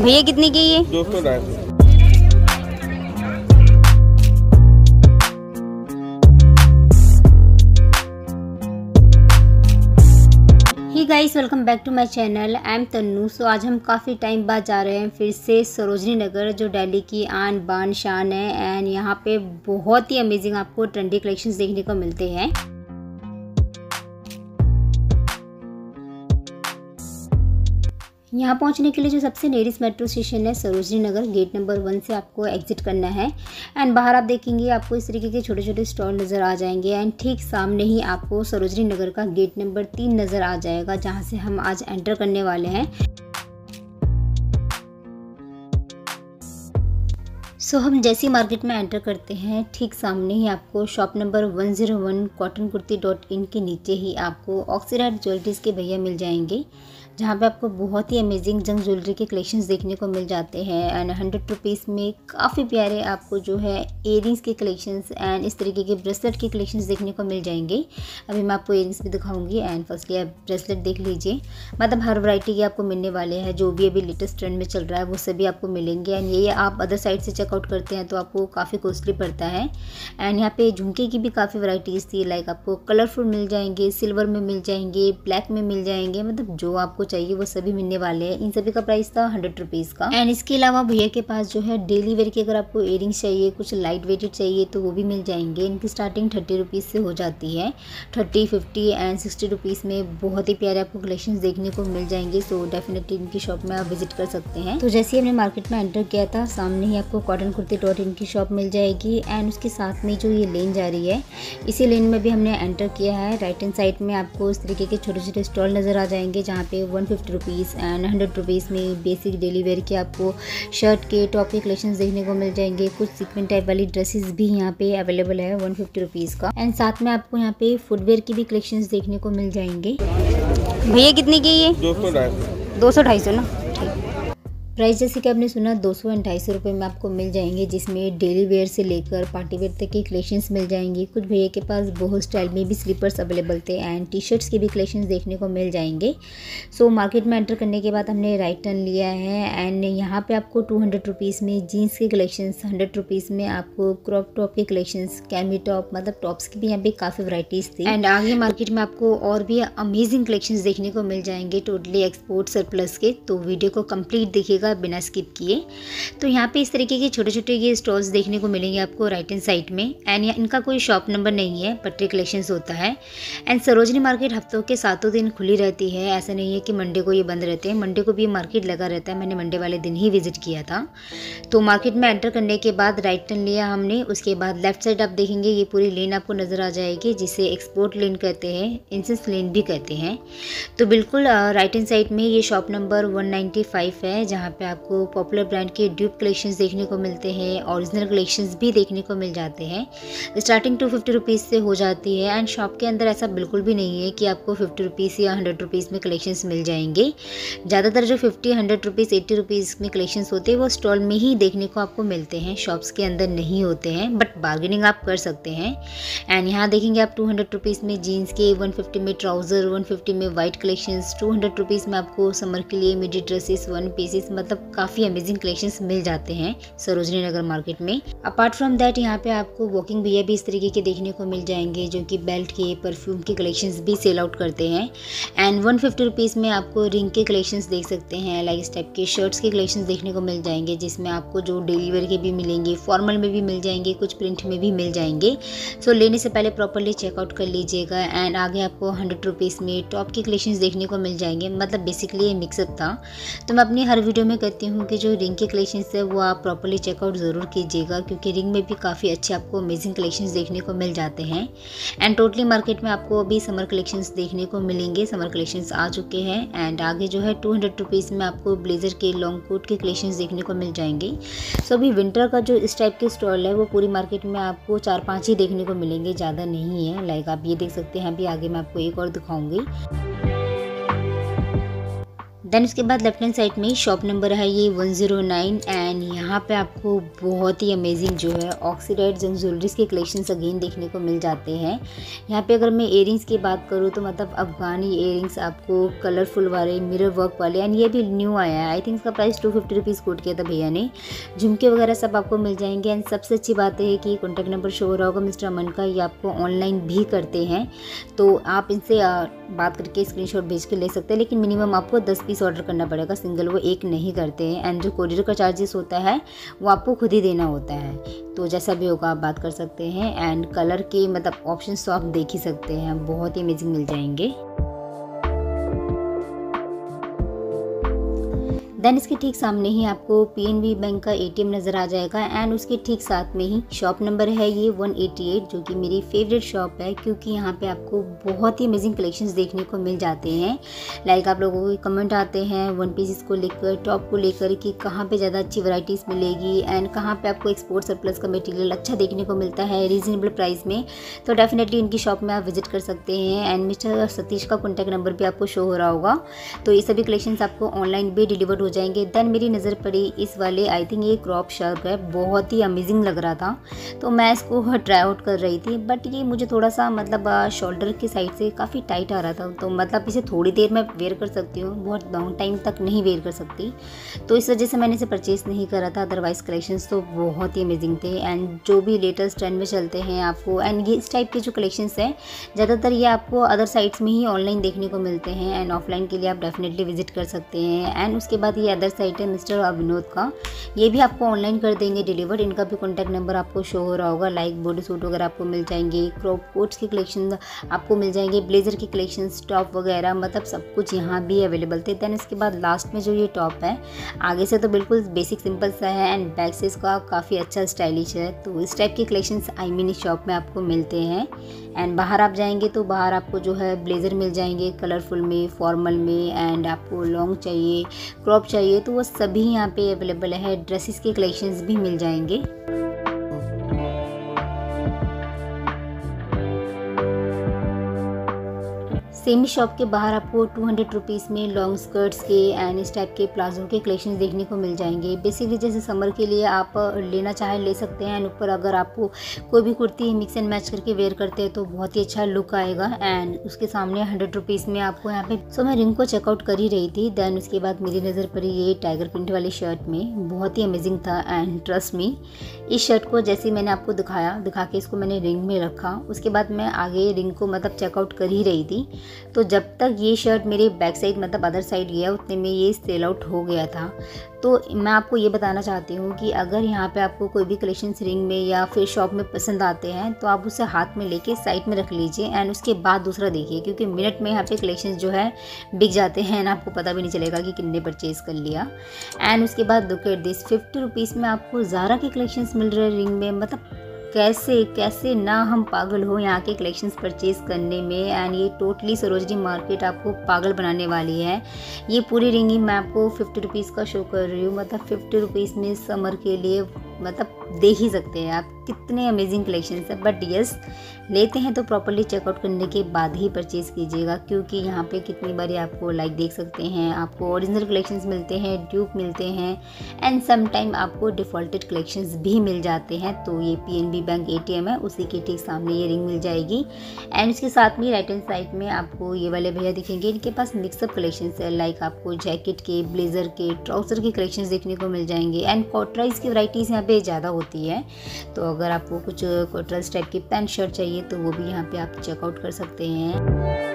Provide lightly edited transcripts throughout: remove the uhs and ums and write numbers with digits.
भैया कितने की ये? 200 250। Hey guys, welcome back to my channel. I am Tannu. So आज हम काफ़ी टाइम बाद जा रहे हैं फिर से सरोजनी नगर, जो दिल्ली की आन बान शान है। एंड यहाँ पे बहुत ही अमेजिंग आपको ट्रेंडी कलेक्शंस देखने को मिलते हैं। यहाँ पहुँचने के लिए जो सबसे नियरेस्ट मेट्रो स्टेशन है सरोजनी नगर, गेट नंबर 1 से आपको एग्जिट करना है। एंड बाहर आप देखेंगे आपको इस तरीके के छोटे छोटे स्टॉल नज़र आ जाएंगे। एंड ठीक सामने ही आपको सरोजनी नगर का गेट नंबर 3 नज़र आ जाएगा, जहाँ से हम आज एंटर करने वाले हैं। सो हम जैसी मार्केट में एंटर करते हैं, ठीक सामने ही आपको शॉप नंबर 101 cottonkurti.in के नीचे ही आपको ऑक्सीडाइज ज्वेलरीज के भैया मिल जाएंगे, जहाँ पे आपको बहुत ही अमेजिंग जंग ज्वेलरी के कलेक्शंस देखने को मिल जाते हैं। एंड 100 रुपीज़ में काफ़ी प्यारे आपको जो है इयरिंग्स के कलेक्शंस एंड इस तरीके के ब्रेसलेट के कलेक्शंस देखने को मिल जाएंगे। अभी मैं आपको इयरिंग्स भी दिखाऊंगी। एंड फर्स्टली आप ब्रेसलेट देख लीजिए, मतलब हर वैरायटी के आपको मिलने वाले हैं। जो भी अभी लेटेस्ट ट्रेंड में चल रहा है वो सभी आपको मिलेंगे। एंड ये आप अदर साइड से चेकआउट करते हैं तो आपको काफ़ी कॉस्टली पड़ता है। एंड यहाँ पे झुमके की भी काफ़ी वैरायटीज़ थी, लाइक आपको कलरफुल मिल जाएंगे, सिल्वर में मिल जाएंगे, ब्लैक में मिल जाएंगे, मतलब जो आपको चाहिए वो सभी मिलने वाले हैं। इन सभी का प्राइस था 100 रुपीज़ का। एंड इसके अलावा भैया के पास जो है डेली वेयर की अगर आपको इयरिंग्स चाहिए, कुछ लाइट वेटेड चाहिए तो वो भी मिल जाएंगे। इनकी स्टार्टिंग 30 रुपीज़ से हो जाती है। 30, 50 एंड 60 रुपीज़ में बहुत ही प्यारे आपको कलेक्शंस देखने को मिल जाएंगे। सो डेफिनेटली इनकी शॉप में आप विजिट कर सकते हैं। तो जैसे ही हमने मार्केट में एंटर किया था, सामने ही आपको cottonkurti.in की शॉप मिल जाएगी। एंड उसके साथ में जो ये लेन जा रही है, इसी लेन में भी हमने एंटर किया है। राइट हैंड साइड में आपको इस तरीके के छोटे छोटे स्टॉल नज़र आ जाएंगे, जहाँ पे 150 रुपीज़ एंड 100 रुपीज़ में बेसिक डेली वेयर के आपको शर्ट के टॉप के कलेक्शंस देखने को मिल जाएंगे। कुछ सीक्वेंट टाइप वाली ड्रेसेस भी यहाँ पे अवेलेबल है 150 रुपीज़ का। एंड साथ में आपको यहाँ पे फुटवेयर की भी कलेक्शंस देखने को मिल जाएंगे। भैया कितने की ये? 200 250। 200 250 ना। ठीक। प्राइस जैसे कि आपने सुना 200 एंड 250 रुपये में आपको मिल जाएंगे, जिसमें डेली वेयर से लेकर पार्टी वेयर तक के कलेक्शंस मिल जाएंगे। कुछ भैया के पास बहुत स्टाइल में भी स्लीपर्स अवेलेबल थे एंड टी शर्ट्स के भी कलेक्शंस देखने को मिल जाएंगे। सो मार्केट में एंटर करने के बाद हमने राइट टर्न लिया है। एंड यहाँ पे आपको 200 रुपीज़ में जीन्स के कलेक्शंस, 100 रुपीज़ में आपको क्रॉप टॉप के कलेक्शंस, कैमी टॉप, मतलब टॉप्स की भी यहाँ पे काफ़ी वराइटीज़ थी। एंड आगे मार्केट में आपको और भी अमेजिंग कलेक्शंस देखने को मिल जाएंगे, टोटली एक्सपोर्ट सरप्लस के। तो वीडियो को कंप्लीट देखिएगा बिना स्किप किए। तो यहाँ पे इस तरीके के छोटे छोटे ये स्टॉल्स देखने को मिलेंगे आपको राइट हैंड साइड में। एंड इनका कोई शॉप नंबर नहीं है, पट्टी कलेक्शंस होता है। एंड सरोजनी मार्केट हफ्तों के 7 दिन खुली रहती है, ऐसा नहीं है कि मंडे को ये बंद रहते हैं। मंडे को भी ये मार्केट लगा रहता है। मैंने मंडे वाले दिन ही विजिट किया था। तो मार्केट में एंटर करने के बाद राइट टर्न लिया हमने। उसके बाद लेफ्ट साइड आप देखेंगे ये पूरी लेन आपको नज़र आ जाएगी, जिसे एक्सपोर्ट लेन कहते हैं, इंसेंस लेन भी कहते हैं। तो बिल्कुल राइट हैंड साइड में ये शॉप नंबर 195 है, जहाँ पे आपको पॉपुलर ब्रांड के ड्यूप कलेक्शंस देखने को मिलते हैं, ओरिजिनल कलेक्शंस भी देखने को मिल जाते हैं। स्टार्टिंग 250 रुपीज़ से हो जाती है। एंड शॉप के अंदर ऐसा बिल्कुल भी नहीं है कि आपको 50 रुपीज़ या 100 रुपीज़ में कलेक्शंस मिल जाएंगे। ज़्यादातर जो 50, 100 रुपीज़, 80 रुपीज़ में कलेक्शंस होते हैं वो स्टॉल में ही देखने को आपको मिलते हैं, शॉप्स के अंदर नहीं होते हैं। बट बार्गेनिंग आप कर सकते हैं। एंड यहाँ देखेंगे आप 200 रुपीज़ में जीन्स के, 150 में ट्राउज़र, 150 में वाइट कलेक्शंस, 200 रुपीज़ में आपको समर के लिए मिडी ड्रेसेस, 1 पीसेस, मतलब काफ़ी अमेजिंग कलेक्शंस मिल जाते हैं सरोजनी नगर मार्केट में। अपार्ट फ्रॉम दैट यहाँ पे आपको वॉकिंग भैया भी इस तरीके के देखने को मिल जाएंगे, जो कि बेल्ट के, परफ्यूम के कलेक्शंस भी सेल आउट करते हैं। एंड 150 रुपीज़ में आपको रिंग के कलेक्शंस देख सकते हैं, लाइक इस टाइप के शर्ट्स के कलेक्शंस देखने को मिल जाएंगे, जिसमें आपको जो डेली वेयर के भी मिलेंगे, फॉर्मल में भी मिल जाएंगे, कुछ प्रिंट में भी मिल जाएंगे। सो लेने से पहले प्रॉपरली चेकआउट कर लीजिएगा। एंड आगे आपको 100 रुपीज़ में टॉप के कलेक्शंस देखने को मिल जाएंगे। मतलब बेसिकली ये मिक्सअप था। तो मैं अपनी हर वीडियो में कहती हूँ कि जो रिंग के कलेक्शंस है वो आप प्रॉपर्ली चेकआउट ज़रूर कीजिएगा, क्योंकि रिंग में भी काफ़ी अच्छे आपको अमेजिंग कलेक्शंस देखने को मिल जाते हैं। एंड टोटली मार्केट में आपको अभी समर कलेक्शंस देखने को मिलेंगे। समर कलेक्शंस आ चुके हैं। एंड आगे जो है 200 रुपीज़ में आपको ब्लेजर के, लॉन्ग कोट के कलेक्शंस देखने को मिल जाएंगे। सो अभी विंटर का जो इस टाइप के स्टॉल है वो पूरी मार्केट में आपको 4-5 ही देखने को मिलेंगे, ज़्यादा नहीं है। लाइक आप ये देख सकते हैं। अभी आगे मैं आपको एक और दिखाऊँगी। देन उसके बाद लेफ्ट हैंड साइड में शॉप नंबर है ये 109 एंड यहाँ पे आपको बहुत ही अमेजिंग जो है ऑक्सीडाइज ज्वेलरीज के कलेक्शंस अगेन देखने को मिल जाते हैं। यहाँ पे अगर मैं इयरिंग्स की बात करूँ तो मतलब अफगानी इयरिंग्स आपको कलरफुल वाले मिरर वर्क वाले एंड ये भी न्यू आया है। आई थिंक इसका प्राइस 250 रुपीज़ कोट किया था भैया ने। झुमके वगैरह सब आपको मिल जाएंगे एंड सबसे अच्छी बात है कि कॉन्टैक्ट नंबर शो हो रहा होगा मिस्टर अमन का, ये आपको ऑनलाइन भी करते हैं तो आप इनसे बात करके स्क्रीनशॉट भेज के ले सकते हैं, लेकिन मिनिमम आपको 10 पीस ऑर्डर करना पड़ेगा, सिंगल वो एक नहीं करते हैं। एंड जो कोरियर का चार्जेस होता है वो आपको खुद ही देना होता है, तो जैसा भी होगा आप बात कर सकते हैं। एंड कलर के मतलब ऑप्शंस तो आप देख ही सकते हैं, बहुत ही अमेजिंग मिल जाएंगे। देन इसके ठीक सामने ही आपको पीएनबी बैंक का एटीएम नज़र आ जाएगा एंड उसके ठीक साथ में ही शॉप नंबर है ये 188, जो कि मेरी फेवरेट शॉप है क्योंकि यहाँ पे आपको बहुत ही अमेजिंग कलेक्शंस देखने को मिल जाते हैं। लाइक आप लोगों के कमेंट आते हैं वन पीसेस को लेकर, टॉप को लेकर कि कहाँ पे ज़्यादा अच्छी वैरायटीज़ मिलेगी एंड कहाँ पे आपको एक्सपोर्ट सरप्लस का मटेरियल अच्छा देखने को मिलता है रीजनेबल प्राइस में, तो डेफिनेटली इनकी शॉप में आप विजिट कर सकते हैं। एंड मिस्टर सतीश का कॉन्टैक्ट नंबर भी आपको शो हो रहा होगा, तो ये सभी कलेक्शंस आपको ऑनलाइन भी डिलीवर हो जाएंगे। देन मेरी नज़र पड़ी इस वाले, आई थिंक ये क्रॉप शर्ट है, बहुत ही अमेजिंग लग रहा था तो मैं इसको ट्राई आउट कर रही थी, बट ये मुझे थोड़ा सा मतलब शोल्डर की साइड से काफ़ी टाइट आ रहा था, तो मतलब इसे थोड़ी देर मैं वेयर कर सकती हूँ, बहुत लॉन्ग टाइम तक नहीं वेयर कर सकती, तो इस वजह से मैंने इसे परचेज़ नहीं करा था। अदरवाइज़ कलेक्शंस तो बहुत ही अमेजिंग थे एंड जो भी लेटेस्ट ट्रेंड में चलते हैं आपको, एंड ये इस टाइप के जो कलेक्शंस हैं ज़्यादातर ये आपको अदर साइट्स में ही ऑनलाइन देखने को मिलते हैं एंड ऑफलाइन के लिए आप डेफिनेटली विजिट कर सकते हैं। एंड उसके बाद ये अदर साइट है मिस्टर अभिनोद का, ये भी आपको ऑनलाइन कर देंगे डिलीवर। इनका भी कॉन्टैक्ट नंबर आपको शो हो रहा होगा। लाइक बॉडी सूट वगैरह आपको मिल जाएंगे, क्रॉप कोट्स के कलेक्शन आपको मिल जाएंगे, ब्लेजर के कलेक्शन, टॉप वगैरह, मतलब सब कुछ यहाँ भी अवेलेबल थे। दैन इसके बाद लास्ट में जो ये टॉप है, आगे से तो बिल्कुल बेसिक सिंपल सा है एंड बैक से इसका काफ़ी अच्छा स्टाइलिश है, तो इस टाइप के कलेक्शंस आई मीन इस शॉप में आपको मिलते हैं। एंड बाहर आप जाएंगे तो बाहर आपको जो है ब्लेज़र मिल जाएंगे कलरफुल में, फॉर्मल में, एंड आपको लॉन्ग चाहिए, क्रॉप चाहिए, तो वो सभी यहाँ पे अवेलेबल है। ड्रेसेस के कलेक्शंस भी मिल जाएंगे। सेम शॉप के बाहर आपको 200 रुपीज़ में लॉन्ग स्कर्ट्स के एंड इस टाइप के प्लाजो के कलेक्शन देखने को मिल जाएंगे। बेसिकली जैसे समर के लिए आप लेना चाहें ले सकते हैं। एंड ऊपर अगर आपको कोई भी कुर्ती मिक्स एंड मैच करके वेयर करते हैं तो बहुत ही अच्छा लुक आएगा। एंड उसके सामने 100 रुपीज़ में आपको यहाँ पे, सो मैं रिंग को चेकआउट कर ही रही थी। दैन उसके बाद मेरी नज़र पड़ी ये टाइगर प्रिंट वाली शर्ट में, बहुत ही अमेजिंग था एंड ट्रस्ट मी, इस शर्ट को जैसे मैंने आपको दिखा के इसको मैंने रिंग में रखा, उसके बाद मैं आगे रिंग को मतलब चेकआउट कर ही रही थी, तो जब तक ये शर्ट मेरे बैक साइड मतलब अदर साइड गया उतने में ये सेल आउट हो गया था। तो मैं आपको ये बताना चाहती हूँ कि अगर यहाँ पे आपको कोई भी कलेक्शन रिंग में या फिर शॉप में पसंद आते हैं तो आप उसे हाथ में लेके साइड में रख लीजिए एंड उसके बाद दूसरा देखिए, क्योंकि मिनट में यहाँ पे कलेक्शन जो है बिक जाते हैं एंड आपको पता भी नहीं चलेगा कि कितने परचेज़ कर लिया। एंड उसके बाद लुक एट दिस, 50 रुपीज़ में आपको ज़ारा के कलेक्शंस मिल रहे हैं रिंग में। मतलब कैसे ना हम पागल हो यहाँ के कलेक्शंस परचेज़ करने में। एंड ये टोटली सरोजनी मार्केट आपको पागल बनाने वाली है। ये पूरी रिंग ही मैं आपको 50 रुपीज़ का शो कर रही हूँ, मतलब 50 रुपीज़ में समर के लिए मतलब देख ही सकते हैं आप कितने अमेजिंग कलेक्शंस है। बट यस, लेते हैं तो प्रॉपर्ली चेकआउट करने के बाद ही परचेज़ कीजिएगा, क्योंकि यहाँ पे कितनी बारी आपको लाइक देख सकते हैं आपको ओरिजिनल कलेक्शंस मिलते हैं, ड्यूप मिलते हैं एंड सम टाइम आपको डिफ़ॉल्टेड कलेक्शंस भी मिल जाते हैं। तो ये पीएनबी बैंक एटीएम है, उसी के ठीक सामने ये रिंग मिल जाएगी। एंड उसके साथ में राइट हैंड साइड में आपको ये वाले भैया दिखेंगे, इनके पास मिक्सअप कलेक्शंस है। लाइक आपको जैकेट के, ब्लेज़र के, ट्राउज़र के कलेक्शंस देखने को मिल जाएंगे एंड कॉटराइज की वैराइटीज़ यहाँ पे ज़्यादा होती है। तो अगर आपको कुछ कॉटराइज टाइप की पैंट शर्ट चाहिए तो वो भी यहाँ पे आप चेकआउट कर सकते हैं।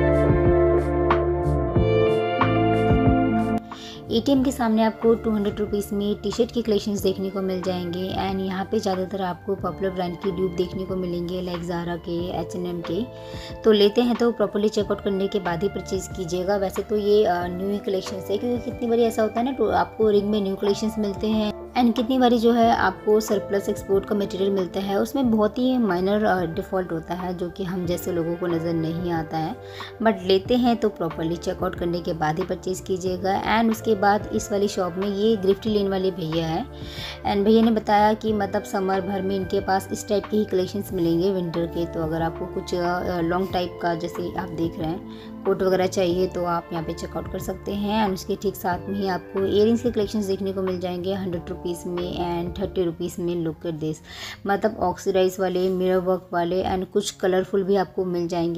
एटीएम के सामने आपको 200 रुपीज़ में टी शर्ट के कलेक्शंस देखने को मिल जाएंगे एंड यहाँ पे ज़्यादातर आपको पॉपुलर ब्रांड की ड्यूप देखने को मिलेंगे, लाइक ज़ारा के, H&M के। तो लेते हैं तो प्रॉपर्ली चेकआउट करने के बाद ही परचेज़ कीजिएगा। वैसे तो ये न्यू कलेक्शंस है, क्योंकि कितनी बारी ऐसा होता है ना, तो आपको रिंग में न्यू कलेक्शंस मिलते हैं एंड कितनी बारी जो है आपको सरप्लस एक्सपोर्ट का मटेरियल मिलता है, उसमें बहुत ही माइनर डिफ़ॉल्ट होता है जो कि हम जैसे लोगों को नज़र नहीं आता है। बट लेते हैं तो प्रॉपर्ली चेकआउट करने के बाद ही परचेज़ कीजिएगा। एंड उसके बाद इस वाली शॉप में ये गिफ्ट लेन वाले भैया हैं, एंड भैया ने बताया कि मतलब समर भर में इनके पास इस टाइप के ही कलेक्शंस मिलेंगे विंटर के। तो अगर आपको कुछ लॉन्ग टाइप का जैसे आप देख रहे हैं कोट वगैरह चाहिए तो आप यहाँ पे चेकआउट कर सकते हैं। एंड उसके ठीक साथ में ही आपको इयरिंग्स के कलेक्शंस देखने को मिल जाएंगे 100 रुपीज़ में एंड 30 रुपीज़ में। लुक एट दिस, मतलब ऑक्सीडाइज वाले, मिरर वर्क वाले एंड कुछ कलरफुल भी आपको मिल जाएंगे।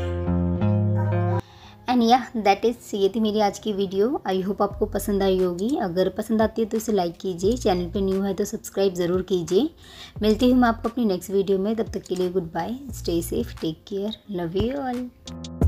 एंड या दैट इज़, ये थी मेरी आज की वीडियो। आई होप आपको पसंद आई होगी। अगर पसंद आती है तो इसे लाइक कीजिए, चैनल पे न्यू है तो सब्सक्राइब ज़रूर कीजिए। मिलती हूँ मैं आपको अपनी नेक्स्ट वीडियो में, तब तक के लिए goodbye, stay safe, take care, love you all.